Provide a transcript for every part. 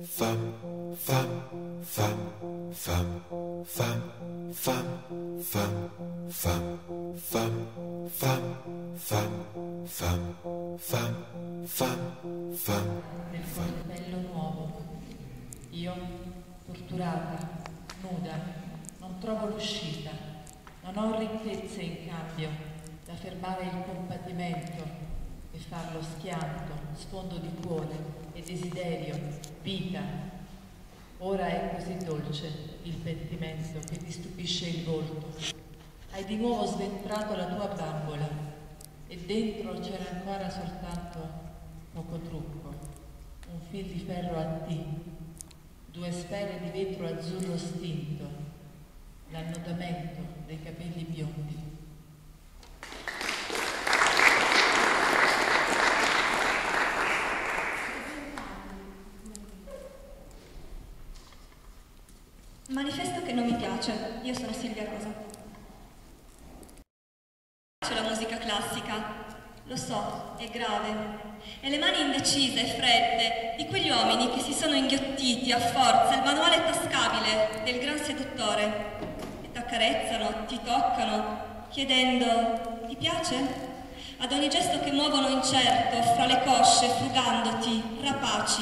Nel coltello nuovo, io, torturata, nuda, non trovo l'uscita, non ho ricchezze in cambio da fermare il compatimento e farlo schianto, sfondo di cuore e desiderio, vita. Ora è così dolce il pentimento che ti stupisce il volto. Hai di nuovo sventrato la tua bambola e dentro c'era ancora soltanto poco trucco, un fil di ferro a T, 2 sfere di vetro azzurro stinto, l'annodamento dei capelli biondi. Manifesto che non mi piace, io sono Silvia Rosa. C'è la musica classica, lo so, è grave. E le mani indecise e fredde di quegli uomini che si sono inghiottiti a forza il manuale tascabile del gran seduttore e t'accarezzano, ti toccano, chiedendo «Ti piace?» ad ogni gesto che muovono incerto fra le cosce, frugandoti, rapaci.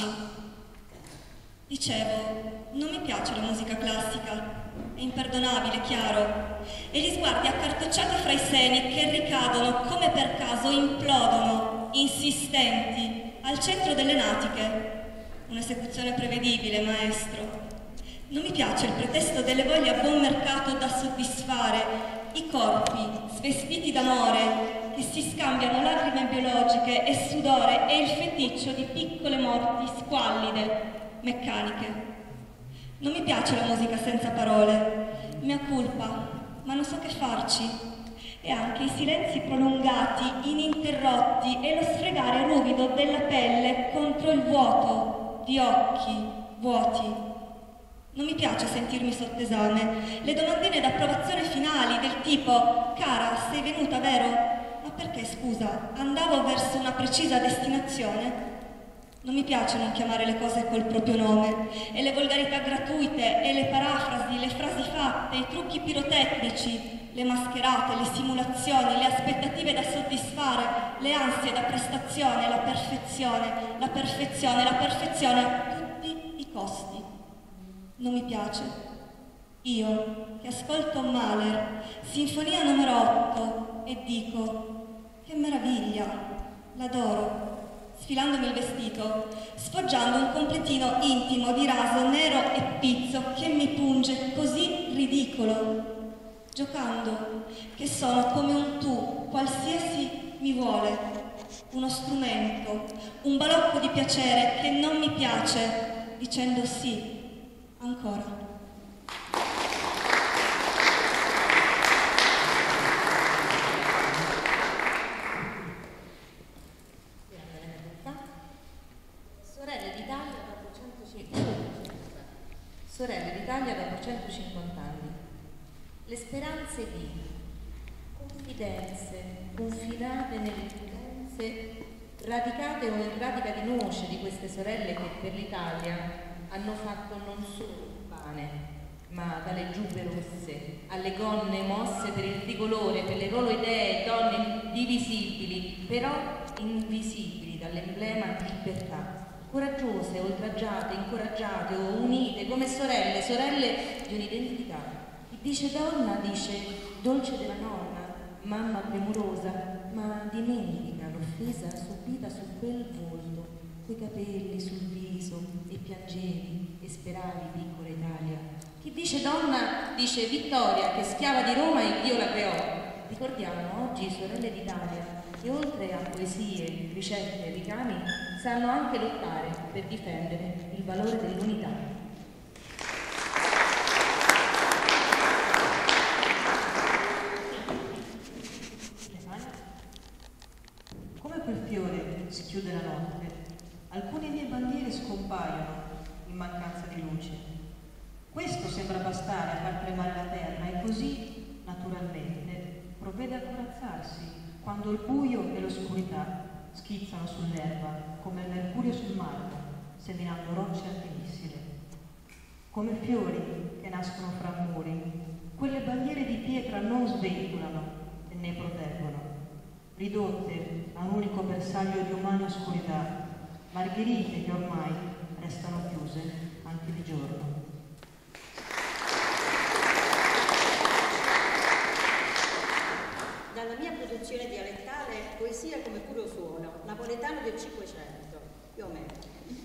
Dicevo, non mi piace la musica classica, è imperdonabile, chiaro, e gli sguardi accartocciati fra i seni che ricadono come per caso implodono, insistenti, al centro delle natiche. Un'esecuzione prevedibile, maestro. Non mi piace il pretesto delle voglie a buon mercato da soddisfare, i corpi svestiti d'amore che si scambiano lacrime biologiche e sudore e il feticcio di piccole morti squallide, meccaniche. Non mi piace la musica senza parole, mia colpa, ma non so che farci. E anche i silenzi prolungati, ininterrotti e lo sfregare ruvido della pelle contro il vuoto di occhi vuoti. Non mi piace sentirmi sotto esame, le domandine d'approvazione finali del tipo «Cara, sei venuta, vero? Ma perché, scusa, andavo verso una precisa destinazione?» Non mi piace non chiamare le cose col proprio nome, e le volgarità gratuite, e le parafrasi, le frasi fatte, i trucchi pirotecnici, le mascherate, le simulazioni, le aspettative da soddisfare, le ansie da prestazione, la perfezione, la perfezione, la perfezione a tutti i costi. Non mi piace. Io, che ascolto Mahler, Sinfonia numero 8, e dico, che meraviglia, l'adoro. Sfilandomi il vestito, sfoggiando un completino intimo di raso nero e pizzo che mi punge così ridicolo, giocando che sono come un tu, qualsiasi mi vuole, uno strumento, un balocco di piacere che non mi piace, dicendo sì, ancora. Sorelle d'Italia dopo 150 anni. Le speranze di confidenze, confidate nelle prudenze, radicate o in radica di noce di queste sorelle che per l'Italia hanno fatto non solo il pane, ma dalle giubbe rosse alle gonne mosse per il tricolore, per le loro idee, donne divisibili, però invisibili dall'emblema di libertà. Coraggiose, oltraggiate, incoraggiate o unite come sorelle, sorelle di un'identità. Chi dice donna dice dolce della nonna, mamma premurosa, ma dimentica l'offesa subita su quel volto, coi capelli sul viso e piangevi e speravi piccola Italia. Chi dice donna dice Vittoria che schiava di Roma e Dio la creò. Ricordiamo oggi sorelle d'Italia che oltre a poesie, ricette e ricami sanno anche lottare per difendere il valore dell'unità. Come quel fiore si chiude la notte, alcune mie bandiere scompaiono in mancanza di luce. Questo sembra bastare a far tremare la terra e così, naturalmente, provvede a corazzarsi quando il buio e l'oscurità schizzano sull'erba come il mercurio sul marmo seminando rocce altissime. Come fiori che nascono fra muri, quelle bandiere di pietra non sventolano e ne proteggono, ridotte a un unico bersaglio di umane oscurità, margherite che ormai restano chiuse anche di giorno. Dalla mia produzione dialettale, poesia come puro suono, napoletano del 500, più o meno.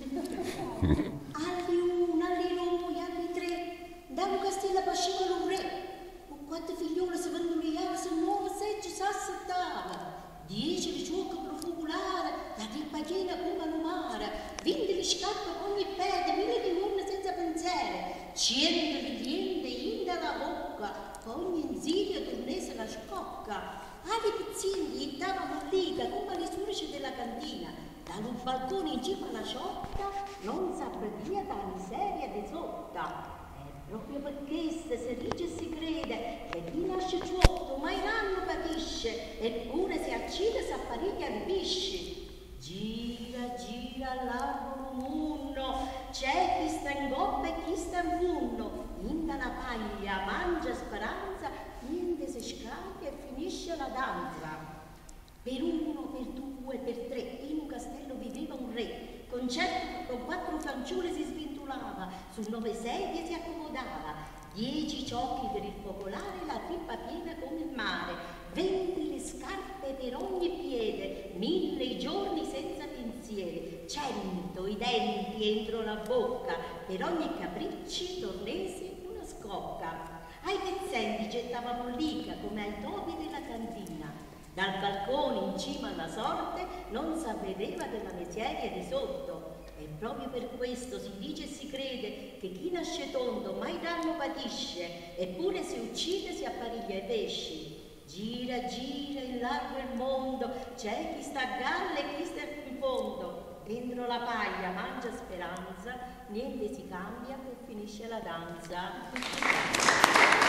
Alli uno, alli due, alli tre, da un castello pascivano un re, con 4 figlioli si vendono se 9 seggi s'assettava, 10 di ciocca profuculare, la trippa piena come al mare, 20 di scarpe ogni piede, 1000 di lune senza pensiero, 100 di niente in dalla bocca, ogni insidia tornese la scocca, ali pizzini davano liga come le sudici della cantina, dal balcone in cima alla ciotta non s'appredia da miseria di sotta. Proprio perché se dice e si crede che chi nasce giotto mai l'anno patisce, eppure se accide si appariglia di pesci. Gira, gira l'arbolo munno, c'è chi sta in gobba e chi sta in funno, inda la paglia, mangia speranza, niente si scambia e finisce la danza. Per uno, per due, per tre, in un castello viveva un re, con 4 fanciulle si sventolava, su 9 sedie si accomodava, 10 ciocchi per il focolare, la trippa piena come il mare, 20 le scarpe per ogni piede, 1000 i giorni senza pensieri, 100 i denti entro la bocca, per ogni capricci tornesi una scocca. Ai pezzenti gettava mollica come ai topi della cantina. Dal balcone in cima alla sorte non s'avvedeva della miseria di sotto. E proprio per questo si dice e si crede che chi nasce tondo mai danno patisce, eppure se uccide si appariglia ai pesci. Gira, gira in largo il mondo, c'è chi sta a galla e chi sta in fondo. Dentro la paglia mangia speranza, niente si cambia e finisce la danza.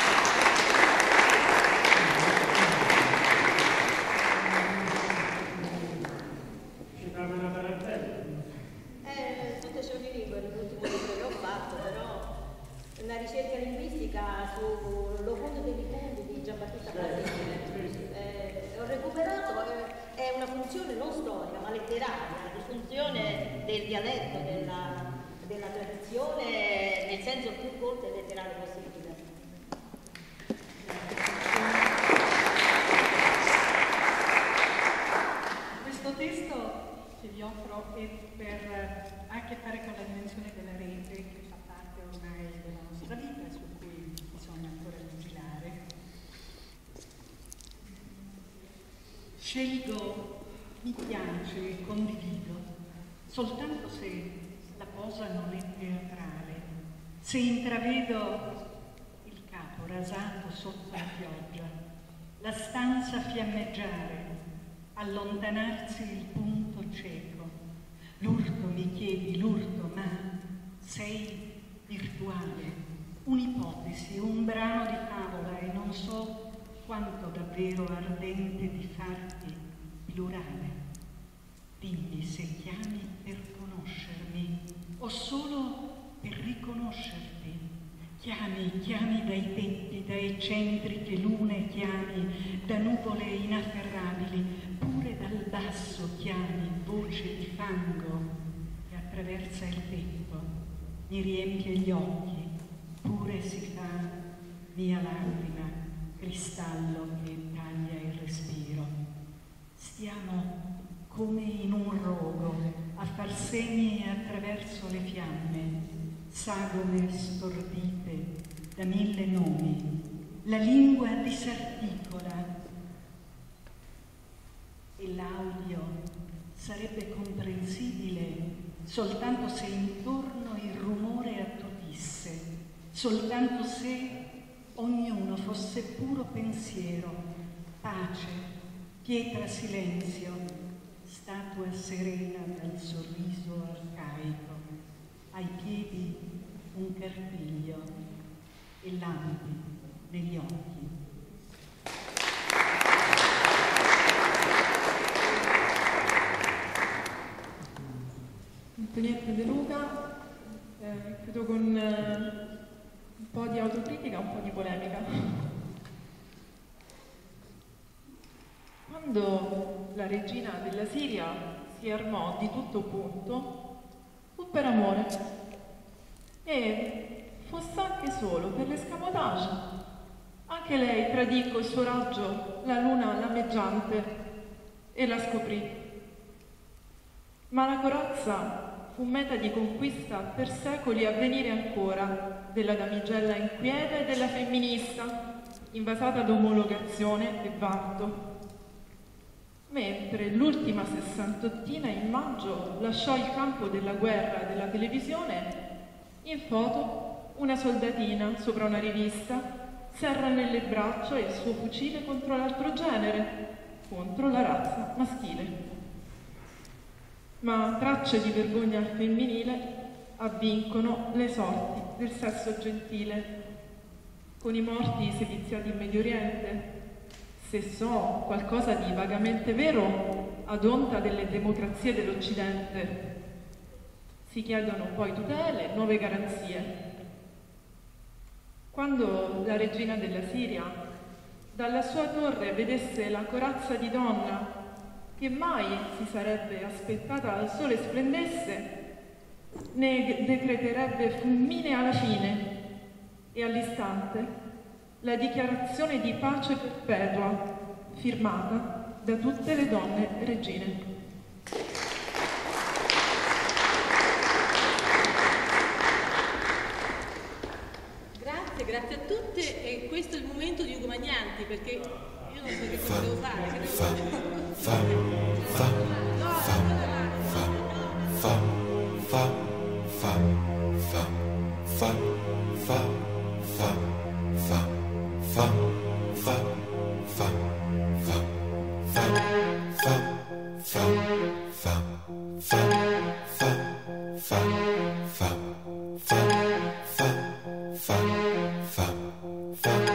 Tutte sono in lingua, l'ultimo libro che ho fatto, però una ricerca linguistica su Lo fondo dei fondi di Giambattista Platini. Ho recuperato, è una funzione non storica ma letteraria, di funzione del dialetto, della tradizione nel senso più colto e letterale possibile. Questo testo che vi offro ha a che fare con la dimensione della rete che fa parte ormai della nostra vita, su cui bisogna ancora vigilare. Scelgo, mi piace, condivido, soltanto se la posa non è teatrale, se intravedo il capo rasato sotto la pioggia, la stanza fiammeggiare, allontanarsi il punto cieco. L'urto mi chiedi, l'urto, ma sei virtuale, un'ipotesi, un brano di favola e non so quanto davvero ardente di farti plurale. Dimmi se chiami per conoscermi o solo per riconoscerti. Chiami dai tetti, da eccentriche lune chiami, da nuvole inafferrabili, pure dal basso chiami, voce di fango che attraversa il petto, mi riempie gli occhi, pure si fa mia lacrima, cristallo che taglia il respiro. Stiamo come in un rogo a far segni attraverso le fiamme, sagome stordite da 1000 nomi, la lingua disarticola e l'audio sarebbe comprensibile soltanto se intorno il rumore attutisse, soltanto se ognuno fosse puro pensiero, pace, pietra silenzio, statua serena dal sorriso arcaico, ai piedi un carpiglio e lampi negli occhi. Antonietta Presidente De Luca, chiudo con un po' di autocritica, un po' di polemica. Quando la regina della Siria si armò di tutto punto, fu per amore e fosse anche solo per l'escamotage. Anche lei tradì col suo raggio la luna lameggiante e la scoprì. Ma la corazza fu meta di conquista per secoli a venire ancora, della damigella inquieta e della femminista, invasata d'omologazione e vanto. Mentre l'ultima sessantottina in maggio lasciò il campo della guerra della televisione, in foto una soldatina sopra una rivista serra nelle braccia il suo fucile contro l'altro genere, contro la razza maschile. Ma tracce di vergogna al femminile avvincono le sorti del sesso gentile. Con i morti seviziati in Medio Oriente, se so qualcosa di vagamente vero, ad onta delle democrazie dell'Occidente, si chiedono poi tutele, nuove garanzie. Quando la regina della Siria dalla sua torre vedesse la corazza di donna che mai si sarebbe aspettata al sole splendesse, ne decreterebbe fulminea alla fine e all'istante la dichiarazione di pace perpetua firmata da tutte le donne regine. Grazie a tutte, e questo è il momento di Ugo Magnanti, perché io non so che cosa devo Fa